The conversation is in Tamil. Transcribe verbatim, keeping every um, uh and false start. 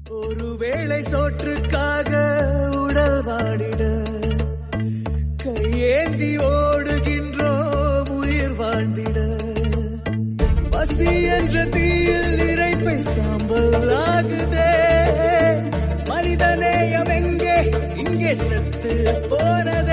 ஒருவேளை சோற்றுக்காக உடல் வாடிட கையேந்தி ஓடுகின்றோம் உயிர் வாழ்ந்திட. பசி என்ற தீயில் இறைப்பை சாம்பல் ஆகுதே. மனிதநேயம் எங்கே இங்கே செத்து போனது.